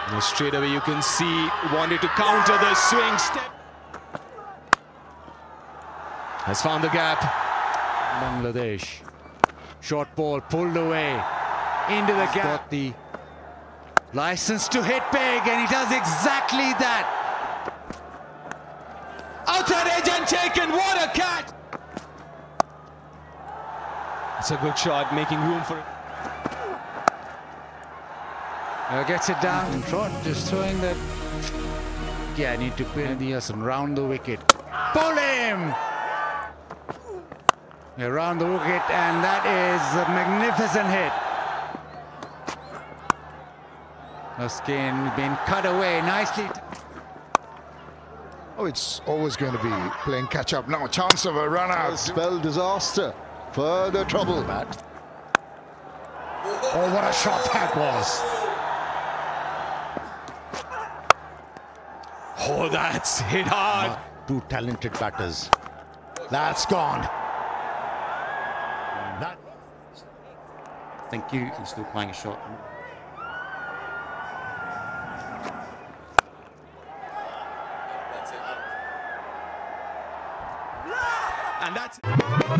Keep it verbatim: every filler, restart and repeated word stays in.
Now straight away you can see wanted to counter the swing step. Has found the gap. Bangladesh. Short ball pulled away into the gap. Got the license to hit big, and he does exactly that. Outside edge and taken. What a catch! It's a good shot, making room for it. Uh, gets it down and Trot just throwing that. Yeah, I need to pin the and round the wicket. Pull him! Around the wicket, and that is a magnificent hit. Skin being cut away nicely. Oh, it's always going to be playing catch up now. Chance of a run out. Spell disaster. Further trouble. Bat. Oh, what a shot that was. Oh, that's hit hard. Two talented batters. That's gone. That. Thank you. He's still playing a shot. And that's